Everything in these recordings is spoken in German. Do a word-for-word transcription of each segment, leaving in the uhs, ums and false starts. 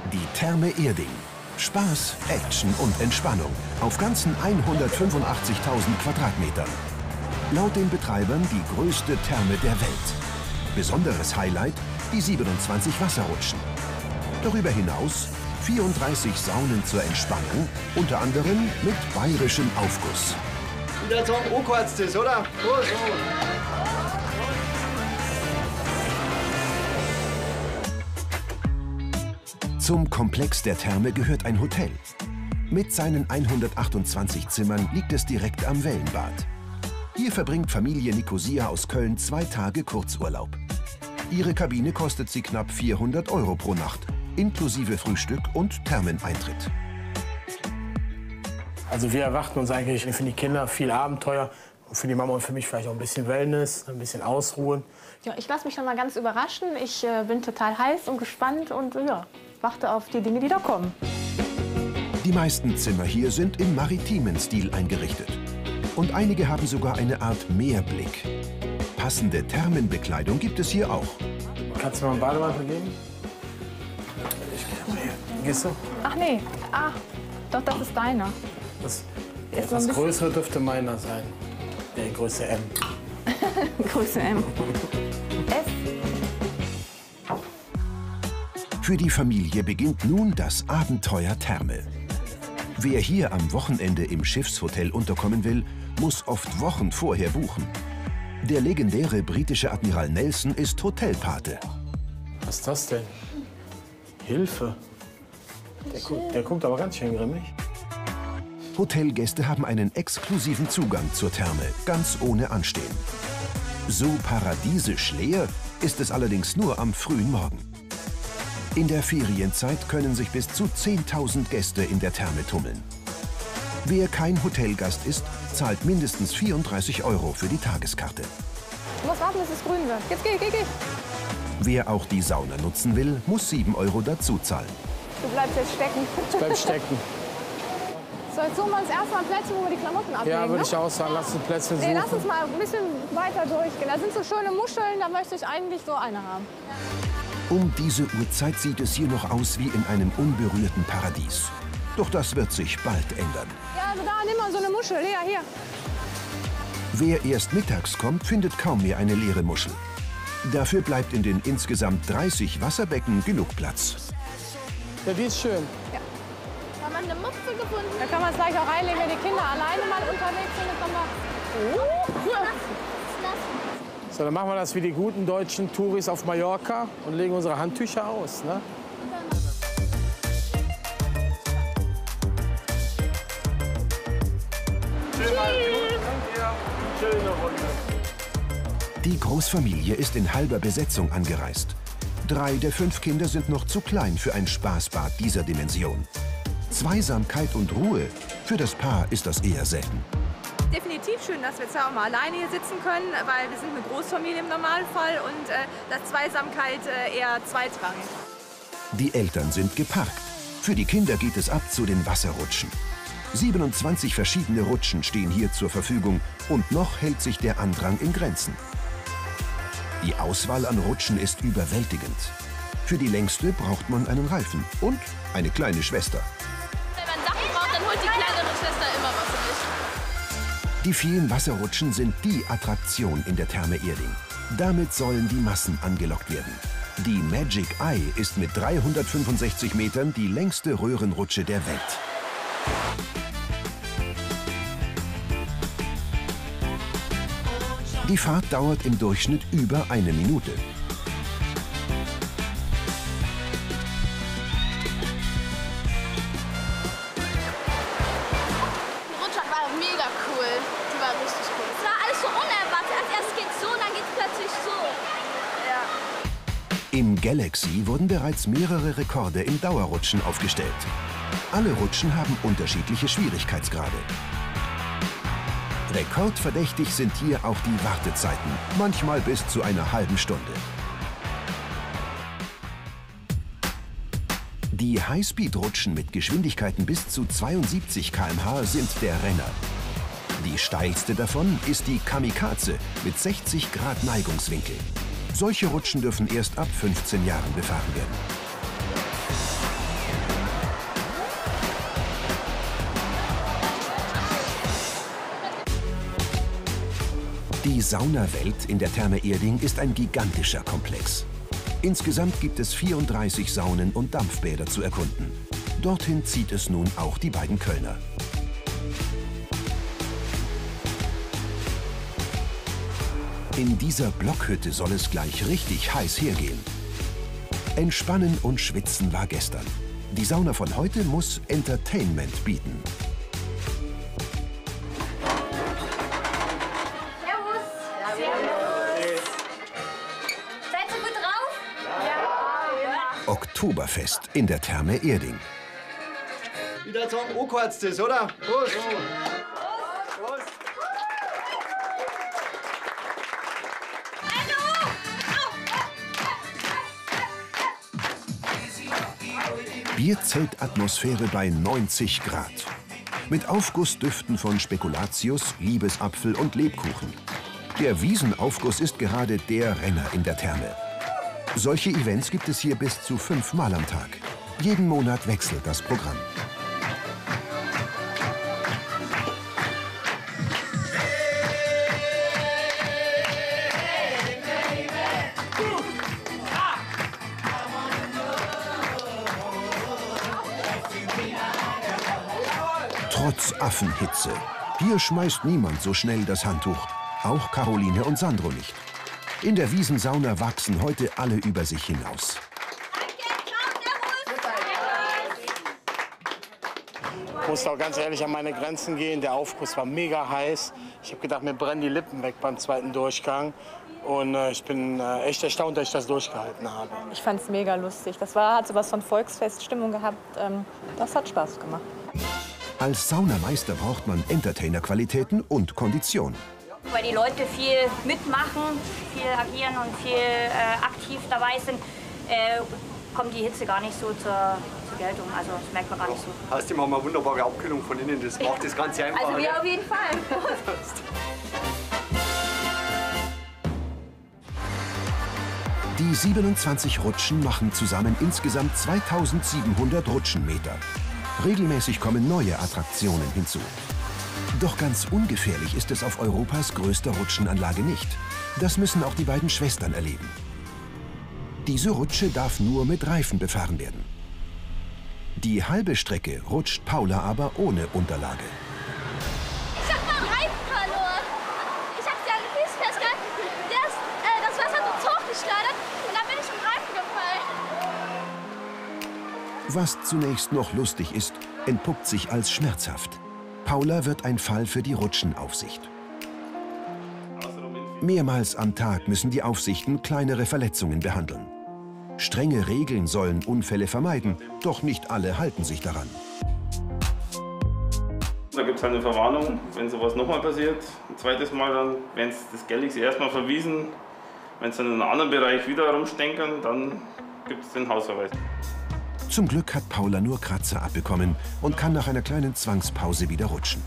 Die Therme Erding. Spaß, Action und Entspannung auf ganzen hundertfünfundachtzigtausend Quadratmetern. Laut den Betreibern die größte Therme der Welt. Besonderes Highlight die siebenundzwanzig Wasserrutschen. Darüber hinaus vierunddreißig Saunen zur Entspannung, unter anderem mit bayerischem Aufguss. Und jetzt auch O-Quarz das, oder? So, so. Zum Komplex der Therme gehört ein Hotel. Mit seinen hundertachtundzwanzig Zimmern liegt es direkt am Wellenbad. Hier verbringt Familie Nicosia aus Köln zwei Tage Kurzurlaub. Ihre Kabine kostet sie knapp vierhundert Euro pro Nacht, inklusive Frühstück und Thermeneintritt. Also wir erwarten uns eigentlich für die Kinder viel Abenteuer und für die Mama und für mich vielleicht auch ein bisschen Wellness, ein bisschen Ausruhen. Ja, ich lasse mich schon mal ganz überraschen. Ich äh, bin total heiß und gespannt und äh, ja, warte auf die Dinge, die da kommen. Die meisten Zimmer hier sind im maritimen Stil eingerichtet. Und einige haben sogar eine Art Meerblick. Passende Thermenbekleidung gibt es hier auch. Kannst du mal einen Bademantel geben? Ich, gehst du? Ach nee, ach, doch, das ist deiner. Das, Ist etwas so ein größere dürfte meiner sein. Der Größe M. Größe M. S. Für die Familie beginnt nun das Abenteuer Therme. Wer hier am Wochenende im Schiffshotel unterkommen will, muss oft Wochen vorher buchen. Der legendäre britische Admiral Nelson ist Hotelpate. Was ist das denn? Hilfe. Der, gu der guckt aber ganz schön grimmig. Hotelgäste haben einen exklusiven Zugang zur Therme, ganz ohne Anstehen. So paradiesisch leer ist es allerdings nur am frühen Morgen. In der Ferienzeit können sich bis zu zehntausend Gäste in der Therme tummeln. Wer kein Hotelgast ist, zahlt mindestens vierunddreißig Euro für die Tageskarte. Du musst warten, bis es grün wird. Jetzt geh, geh, geh. Wer auch die Sauna nutzen will, muss sieben Euro dazu zahlen. Du bleibst jetzt stecken. Ich bleib stecken. So, jetzt suchen wir uns erstmal Plätze, wo wir die Klamotten ablegen. Ja, würde ne? ich auch sagen, lass uns Plätze suchen. Nee, lass uns mal ein bisschen weiter durchgehen. Da sind so schöne Muscheln, da möchte ich eigentlich so eine haben. Um diese Uhrzeit sieht es hier noch aus wie in einem unberührten Paradies. Doch das wird sich bald ändern. Ja, also da, nimm mal so eine Muschel. Lea, hier. Wer erst mittags kommt, findet kaum mehr eine leere Muschel. Dafür bleibt in den insgesamt dreißig Wasserbecken genug Platz. Ja, die ist schön. Ja. Haben wir eine Mupfe gefunden? Da kann man es gleich auch reinlegen, wenn die Kinder alleine mal unterwegs sind. Dann wir... oh. So, dann machen wir das wie die guten deutschen Touris auf Mallorca und legen unsere Handtücher aus. Ne? Die Großfamilie ist in halber Besetzung angereist. Drei der fünf Kinder sind noch zu klein für ein Spaßbad dieser Dimension. Zweisamkeit und Ruhe, für das Paar ist das eher selten. Definitiv schön, dass wir jetzt auch mal alleine hier sitzen können, weil wir sind eine Großfamilie im Normalfall und äh, das Zweisamkeit äh, eher zweitrangig. Die Eltern sind geparkt. Für die Kinder geht es ab zu den Wasserrutschen. siebenundzwanzig verschiedene Rutschen stehen hier zur Verfügung und noch hält sich der Andrang in Grenzen. Die Auswahl an Rutschen ist überwältigend. Für die längste braucht man einen Reifen und eine kleine Schwester. Wenn man Sachen braucht, dann holt die kleinere Schwester immer was für mich. Die vielen Wasserrutschen sind die Attraktion in der Therme Erding. Damit sollen die Massen angelockt werden. Die Magic Eye ist mit dreihundertfünfundsechzig Metern die längste Röhrenrutsche der Welt. Die Fahrt dauert im Durchschnitt über eine Minute. Die Rutsche war mega cool. Die war richtig cool. Es war alles so unerwartet. Als erstes geht's so, dann geht's plötzlich so. Ja. Im Galaxy wurden bereits mehrere Rekorde im Dauerrutschen aufgestellt. Alle Rutschen haben unterschiedliche Schwierigkeitsgrade. Rekordverdächtig sind hier auch die Wartezeiten, manchmal bis zu einer halben Stunde. Die Highspeed-Rutschen mit Geschwindigkeiten bis zu zweiundsiebzig Kilometer pro Stunde sind der Renner. Die steilste davon ist die Kamikaze mit sechzig Grad Neigungswinkel. Solche Rutschen dürfen erst ab fünfzehn Jahren befahren werden. Die Saunawelt in der Therme Erding ist ein gigantischer Komplex. Insgesamt gibt es vierunddreißig Saunen und Dampfbäder zu erkunden. Dorthin zieht es nun auch die beiden Kölner. In dieser Blockhütte soll es gleich richtig heiß hergehen. Entspannen und Schwitzen war gestern. Die Sauna von heute muss Entertainment bieten. Servus. Servus. Seid ihr gut drauf? Ja. Oktoberfest in der Therme Erding. Wieder sagen, Oko hat's das, oder? Prost! Prost! Bierzeltatmosphäre bei neunzig Grad. Mit Aufgussdüften von Spekulatius, Liebesapfel und Lebkuchen. Der Wiesenaufguss ist gerade der Renner in der Therme. Solche Events gibt es hier bis zu fünfmal am Tag. Jeden Monat wechselt das Programm. Trotz Affenhitze. Hier schmeißt niemand so schnell das Handtuch. Auch Caroline und Sandro nicht. In der Wiesensauna wachsen heute alle über sich hinaus. Ich musste auch ganz ehrlich an meine Grenzen gehen. Der Aufguss war mega heiß. Ich habe gedacht, mir brennen die Lippen weg beim zweiten Durchgang. Und äh, ich bin äh, echt erstaunt, dass ich das durchgehalten habe. Ich fand es mega lustig. Das war, hat so was von Volksfeststimmung gehabt. Ähm, das hat Spaß gemacht. Als Saunameister braucht man Entertainer-Qualitäten und Kondition. Weil die Leute viel mitmachen, viel agieren und viel äh, aktiv dabei sind, äh, kommt die Hitze gar nicht so zur, zur Geltung. Also das merkt man gar nicht so. Außerdem haben wir eine wunderbare Abkühlung von innen, das macht das Ganze einfach. Also wir auf jeden Fall. Die siebenundzwanzig Rutschen machen zusammen insgesamt zweitausendsiebenhundert Rutschenmeter. Regelmäßig kommen neue Attraktionen hinzu. Doch ganz ungefährlich ist es auf Europas größter Rutschenanlage nicht. Das müssen auch die beiden Schwestern erleben. Diese Rutsche darf nur mit Reifen befahren werden. Die halbe Strecke rutscht Paula aber ohne Unterlage. Ich hab meinen Reifen verloren. Ich hab sie an den Füßen festgehalten. Das, äh, das Wasser hat uns hochgeschleudert und dann bin ich im Reifen gefallen. Was zunächst noch lustig ist, entpuppt sich als schmerzhaft. Paula wird ein Fall für die Rutschenaufsicht. Mehrmals am Tag müssen die Aufsichten kleinere Verletzungen behandeln. Strenge Regeln sollen Unfälle vermeiden, doch nicht alle halten sich daran. Da gibt es eine Verwarnung, wenn sowas nochmal passiert. Ein zweites Mal dann, wenn es das Geld ist, erstmal verwiesen. Wenn es dann in einem anderen Bereich wieder rumstenkern, dann gibt es den Hausverweis. Zum Glück hat Paula nur Kratzer abbekommen und kann nach einer kleinen Zwangspause wieder rutschen.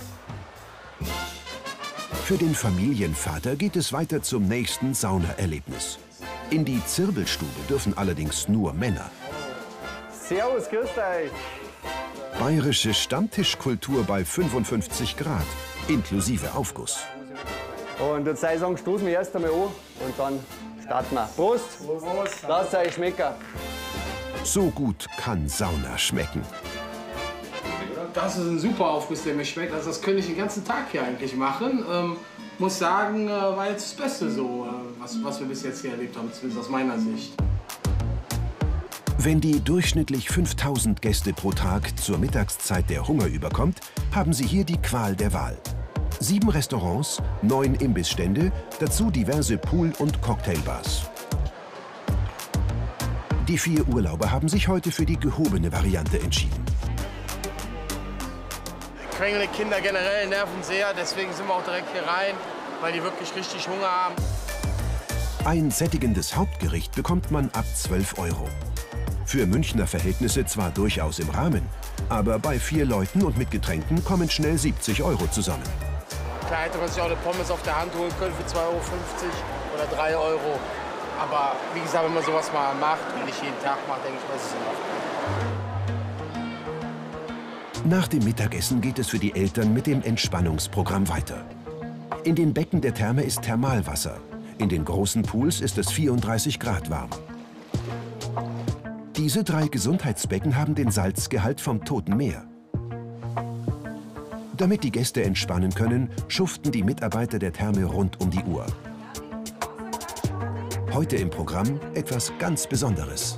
Für den Familienvater geht es weiter zum nächsten Saunaerlebnis. In die Zirbelstube dürfen allerdings nur Männer. Servus, grüßt euch. Bayerische Stammtischkultur bei fünfundfünfzig Grad, inklusive Aufguss. Und jetzt sei sagen, stoßen wir erst einmal an und dann starten wir. Prost! Prost. Lasst euch schmecken. So gut kann Sauna schmecken. Das ist ein super Aufguss, der mir schmeckt. Also das könnte ich den ganzen Tag hier eigentlich machen. Ähm, muss sagen, äh, war jetzt das Beste so, äh, was, was wir bis jetzt hier erlebt haben, zumindest aus meiner Sicht. Wenn die durchschnittlich fünftausend Gäste pro Tag zur Mittagszeit der Hunger überkommt, haben sie hier die Qual der Wahl. Sieben Restaurants, neun Imbissstände, dazu diverse Pool- und Cocktailbars. Die vier Urlauber haben sich heute für die gehobene Variante entschieden. Quengelnde Kinder generell nerven sehr, deswegen sind wir auch direkt hier rein, weil die wirklich richtig Hunger haben. Ein sättigendes Hauptgericht bekommt man ab zwölf Euro. Für Münchner Verhältnisse zwar durchaus im Rahmen, aber bei vier Leuten und mit Getränken kommen schnell siebzig Euro zusammen. Klar hätte man sich auch eine Pommes auf der Hand holen können für zwei Euro fünfzig oder drei Euro. Aber wie gesagt, wenn man sowas mal macht und nicht jeden Tag macht, denke ich, das ist in Ordnung. Nach dem Mittagessen geht es für die Eltern mit dem Entspannungsprogramm weiter. In den Becken der Therme ist Thermalwasser. In den großen Pools ist es vierunddreißig Grad warm. Diese drei Gesundheitsbecken haben den Salzgehalt vom Toten Meer. Damit die Gäste entspannen können, schuften die Mitarbeiter der Therme rund um die Uhr. Heute im Programm etwas ganz Besonderes.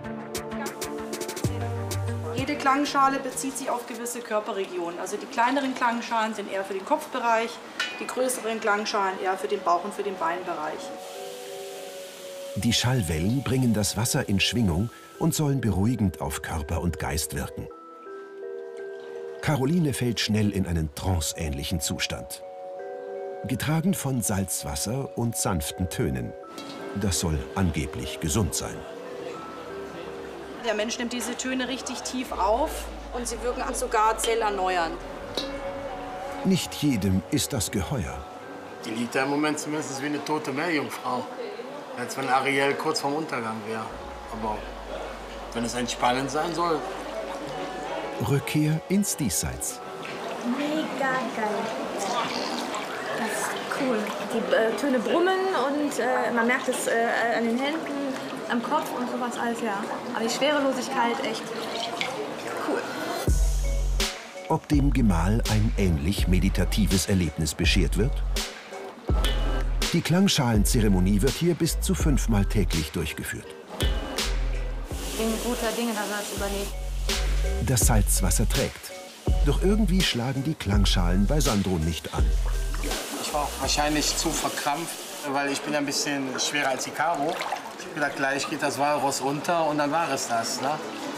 Jede Klangschale bezieht sich auf gewisse Körperregionen. Also die kleineren Klangschalen sind eher für den Kopfbereich, die größeren Klangschalen eher für den Bauch- und für den Beinbereich. Die Schallwellen bringen das Wasser in Schwingung und sollen beruhigend auf Körper und Geist wirken. Caroline fällt schnell in einen tranceähnlichen Zustand. Getragen von Salzwasser und sanften Tönen. Das soll angeblich gesund sein. Der Mensch nimmt diese Töne richtig tief auf und sie wirken sogar zellerneuernd. Nicht jedem ist das geheuer. Die liegt da im Moment zumindest wie eine tote Meerjungfrau. Als wenn Ariel kurz vorm Untergang wäre. Aber wenn es entspannend sein soll. Rückkehr ins Diesseits. Mega geil. Das ist cool. Die äh, Töne brummen und äh, man merkt es äh, an den Händen, am Kopf und sowas alles, ja. Aber die Schwerelosigkeit, echt cool. Ob dem Gemahl ein ähnlich meditatives Erlebnis beschert wird? Die Klangschalenzeremonie wird hier bis zu fünfmal täglich durchgeführt. Ich bin guter Dinge, dass er es überlebt. Das Salzwasser trägt. Doch irgendwie schlagen die Klangschalen bei Sandro nicht an. Ich war auch wahrscheinlich zu verkrampft, weil ich bin ein bisschen schwerer als die Caro. Ich habe gedacht, gleich geht das Walross unter und dann war es das. Ne?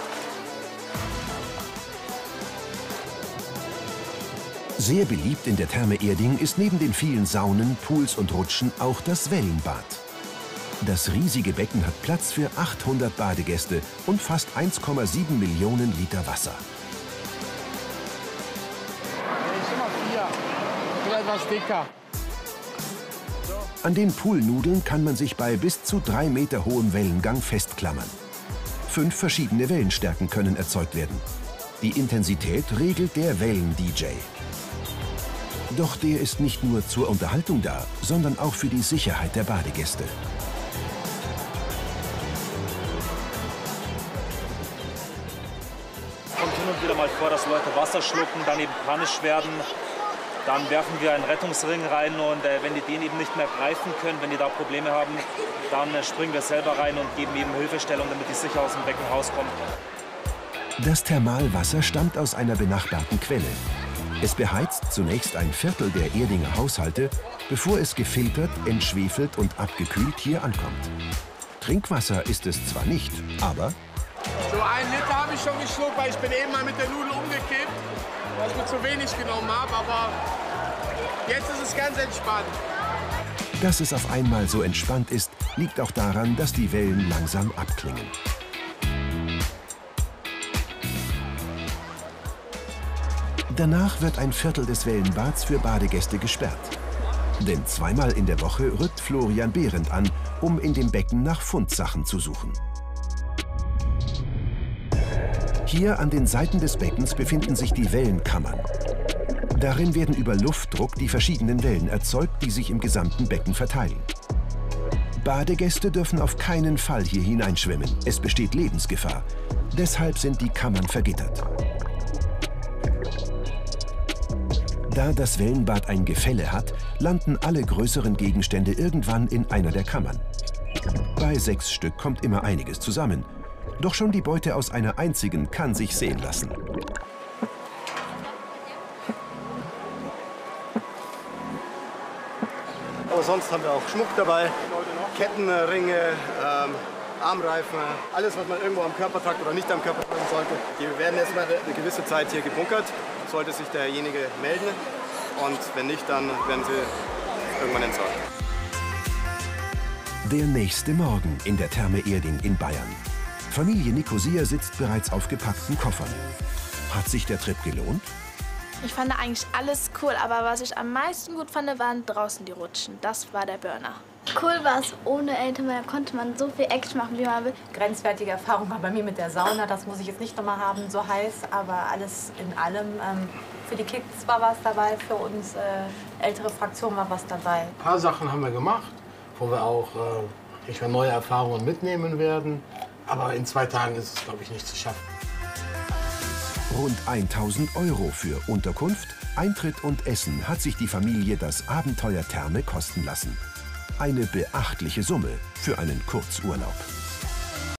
Sehr beliebt in der Therme Erding ist neben den vielen Saunen, Pools und Rutschen auch das Wellenbad. Das riesige Becken hat Platz für achthundert Badegäste und fast eins Komma sieben Millionen Liter Wasser. Ich bin mal vier. Ich bin etwas dicker. An den Poolnudeln kann man sich bei bis zu drei Meter hohem Wellengang festklammern. Fünf verschiedene Wellenstärken können erzeugt werden. Die Intensität regelt der Wellen-D J. Doch der ist nicht nur zur Unterhaltung da, sondern auch für die Sicherheit der Badegäste. Es kommt hin und wieder mal vor, dass Leute Wasser schlucken, dann eben panisch werden. Dann werfen wir einen Rettungsring rein und äh, wenn die den eben nicht mehr greifen können, wenn die da Probleme haben, dann äh, springen wir selber rein und geben eben Hilfestellung, damit die sicher aus dem Becken rauskommen. Das Thermalwasser stammt aus einer benachbarten Quelle. Es beheizt zunächst ein Viertel der Erdinger Haushalte, bevor es gefiltert, entschwefelt und abgekühlt hier ankommt. Trinkwasser ist es zwar nicht, aber... So ein Liter habe ich schon geschluckt, weil ich bin eben mal mit der Nudel umgekippt, weil ich mir zu wenig genommen habe, aber jetzt ist es ganz entspannt. Dass es auf einmal so entspannt ist, liegt auch daran, dass die Wellen langsam abklingen. Danach wird ein Viertel des Wellenbads für Badegäste gesperrt. Denn zweimal in der Woche rückt Florian Behrendt an, um in dem Becken nach Fundsachen zu suchen. Hier an den Seiten des Beckens befinden sich die Wellenkammern. Darin werden über Luftdruck die verschiedenen Wellen erzeugt, die sich im gesamten Becken verteilen. Badegäste dürfen auf keinen Fall hier hineinschwimmen. Es besteht Lebensgefahr. Deshalb sind die Kammern vergittert. Da das Wellenbad ein Gefälle hat, landen alle größeren Gegenstände irgendwann in einer der Kammern. Bei sechs Stück kommt immer einiges zusammen. Doch schon die Beute aus einer einzigen kann sich sehen lassen. Aber sonst haben wir auch Schmuck dabei, Kettenringe, ähm, Armreifen, alles, was man irgendwo am Körper tragt oder nicht am Körper tragen sollte. Die werden erstmal eine gewisse Zeit hier gebunkert, sollte sich derjenige melden. Und wenn nicht, dann werden sie irgendwann entsorgt. Der nächste Morgen in der Therme Erding in Bayern. Familie Nicosia sitzt bereits auf gepackten Koffern. Hat sich der Trip gelohnt? Ich fand eigentlich alles cool, aber was ich am meisten gut fand, waren draußen die Rutschen. Das war der Burner. Cool war es ohne Eltern, da konnte man so viel Action machen, wie man will. Grenzwertige Erfahrung war bei mir mit der Sauna, das muss ich jetzt nicht nochmal haben, so heiß, aber alles in allem. Ähm, für die Kids war was dabei, für uns äh, ältere Fraktion war was dabei. Ein paar Sachen haben wir gemacht, wo wir auch äh, ich neue Erfahrungen mitnehmen werden. Aber in zwei Tagen ist es, glaube ich, nicht zu schaffen. Rund tausend Euro für Unterkunft, Eintritt und Essen hat sich die Familie das Abenteuer Therme kosten lassen. Eine beachtliche Summe für einen Kurzurlaub.